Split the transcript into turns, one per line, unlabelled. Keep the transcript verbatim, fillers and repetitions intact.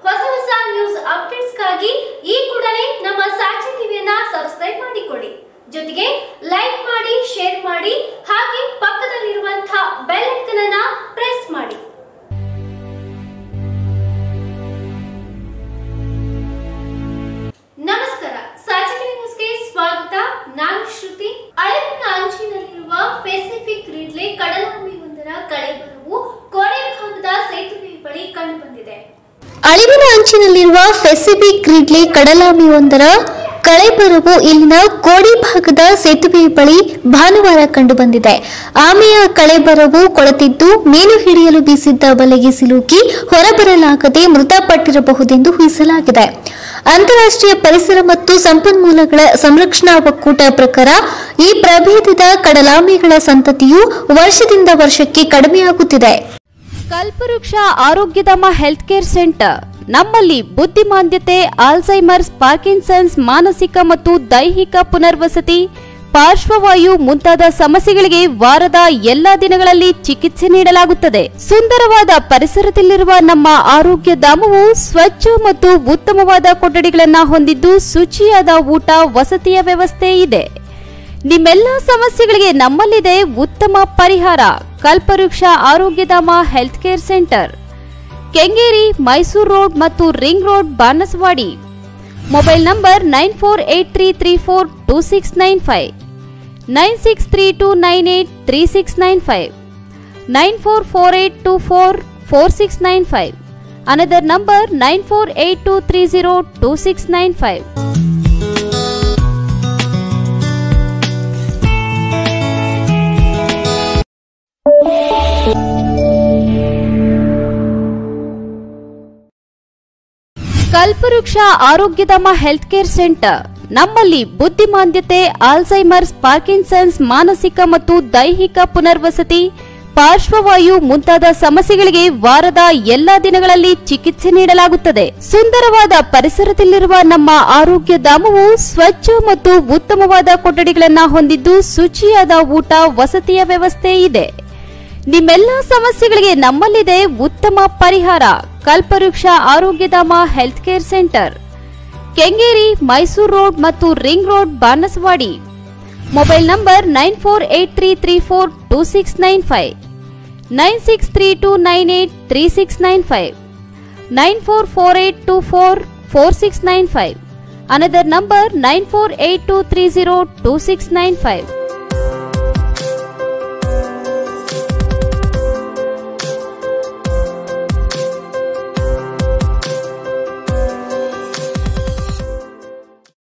ಹೊಸ ಹೊಸ ನ್ಯೂಸ್ ಅಪ್ಡೇಟ್ಸ್ಗಾಗಿ ಈ ಕೂಡಲೇ ನಮ್ಮ ಸಾಕ್ಷಿ ಟಿವಿಯನ್ನ ಸಬ್ಸ್ಕ್ರೈಬ್ ಮಾಡಿಕೊಳ್ಳಿ. ಜೊತೆಗೆ ಲೈಕ್ ಮಾಡಿ, ಶೇರ್ ಮಾಡಿ, ಹಾಗೆ ಪಕ್ಕದಲ್ಲಿರುವಂತಹ ಬೆಲ್ ಐಕಾನ್ ಅನ್ನು ಪ್ರೆಸ್ ಮಾಡಿ. ನಮಸ್ಕಾರ, ಸಾಕ್ಷಿ ಟಿವಿ ನ್ಯೂಸ್ಗೆ ಸ್ವಾಗತ. ನಾನು ಶ್ರುತಿ. ಅಳಿವಿನ ಅಂಚಿನಲ್ಲಿರುವ ಪೆಸಿಫಿಕ್ ರಿಡ್ಲೆ ಕಡಲಾಮೆಯೊಂದರ ಕಳೆಬರವು ಕೊನೆ ಭಾಗದ ಸೇತುವೆ ಬಳಿ ಕಂಡುಬಂದಿದೆ.
ಅಳಿವಿನ ಅಂಚಿನಲ್ಲಿರುವ ಪೆಸಿಫಿಕ್ ರಿಡ್ಲೆ ಕಡಲಾಮೆಯೊಂದರ ಕಳೆಬರವು ಇಲ್ಲಿನ ಕೋಡಿ ಭಾಗದ ಸೇತುವೆ ಬಳಿ ಭಾನುವಾರ ಕಂಡುಬಂದಿದೆ. ಆಮೆಯ ಕಳೆಬರವು ಕೊಳೆತಿದ್ದು ಮೀನು ಹಿಡಿಯಲು ಬೀಸಿದ್ದ ಬಲೆಗೆ ಸಿಲುಕಿ ಹೊರಬರಲಾಗದೆ ಮೃತಪಟ್ಟಿರಬಹುದೆಂದು ಊಹಿಸಲಾಗಿದೆ. ಅಂತಾರಾಷ್ಟ್ರೀಯ ಪರಿಸರ ಮತ್ತು ಸಂಪನ್ಮೂಲಗಳ ಸಂರಕ್ಷಣಾ ಒಕ್ಕೂಟ ಪ್ರಕಾರ ಈ ಪ್ರಭೇದದ ಕಡಲಾಮೆಗಳ ಸಂತತಿಯು ವರ್ಷದಿಂದ ವರ್ಷಕ್ಕೆ ಕಡಿಮೆಯಾಗುತ್ತಿದೆ.
ಕಲ್ಪವೃಕ್ಷ ಆರೋಗ್ಯಧಾಮ ಹೆಲ್ತ್ ಕೇರ್ ಸೆಂಟರ್ ನಮ್ಮಲ್ಲಿ ಬುದ್ಧಿಮಾಂದ್ಯತೆ, ಆಲ್ಝೈಮರ್ಸ್, ಪಾರ್ಕಿನ್ಸನ್ಸ್, ಮಾನಸಿಕ ಮತ್ತು ದೈಹಿಕ ಪುನರ್ವಸತಿ, ಪಾರ್ಶ್ವವಾಯು ಮುಂತಾದ ಸಮಸ್ಯೆಗಳಿಗೆ ವಾರದ ಎಲ್ಲಾ ದಿನಗಳಲ್ಲಿ ಚಿಕಿತ್ಸೆ ನೀಡಲಾಗುತ್ತದೆ. ಸುಂದರವಾದ ಪರಿಸರದಲ್ಲಿರುವ ನಮ್ಮ ಆರೋಗ್ಯ ಧಾಮವು ಸ್ವಚ್ಛ ಮತ್ತು ಉತ್ತಮವಾದ ಕೊಠಡಿಗಳನ್ನು ಹೊಂದಿದ್ದು ಶುಚಿಯಾದ ಊಟ, ವಸತಿಯ ವ್ಯವಸ್ಥೆ ಇದೆ. ನಿಮ್ಮೆಲ್ಲ ಸಮಸ್ಯೆಗಳಿಗೆ ನಮ್ಮಲ್ಲಿದೆ ಉತ್ತಮ ಪರಿಹಾರ. Kalpavriksha Arogyadhama health care centre, Kengeri, Mysuru road ಮತ್ತು ring road, Banaswadi. Mobile number nine four eight three three four two six nine five, nine six three two nine eight three six nine five, nine four four eight two four four six nine five. Another number nine four eight two three zero two six nine five. Kalpavriksha Arogyadhama health care centre ನಮ್ಮಲ್ಲಿ ಬುದ್ಧಿಮಾಂದ್ಯತೆ, Alzheimer's, Parkinson's, ಮಾನಸಿಕ ಮತ್ತು ದೈಹಿಕ ಪುನರ್ವಸತಿ, ಪಾರ್ಶ್ವವಾಯು ಮುಂತಾದ ಸಮಸ್ಯೆಗಳಿಗೆ ವಾರದ ಎಲ್ಲಾ ದಿನಗಳಲ್ಲಿ ಚಿಕಿತ್ಸೆ ನೀಡಲಾಗುತ್ತದೆ. ಸುಂದರವಾದ ಪರಿಸರದಲ್ಲಿರುವ ನಮ್ಮ ಆರೋಗ್ಯ ಧಾಮವು ಸ್ವಚ್ಛ ಮತ್ತು ಉತ್ತಮವಾದ ಕೊಠಡಿಗಳನ್ನು ಹೊಂದಿದ್ದು ಶುಚಿಯಾದ ಊಟ, ವಸತಿಯ ವ್ಯವಸ್ಥೆ ಇದೆ. ನಿಮ್ಮೆಲ್ಲ ಸಮಸ್ಯೆಗಳಿಗೆ ನಮ್ಮಲ್ಲಿದೆ ಉತ್ತಮ ಪರಿಹಾರ. Kalpavriksha Arogyadhama health care centre, Kengeri, Mysuru road ಮತ್ತು ring road, Banaswadi. Mobile number nine four eight three three four two six nine five, nine six three two nine eight three six nine five, nine four four eight two four four six nine five. Another number nine four eight two three zero two six nine five.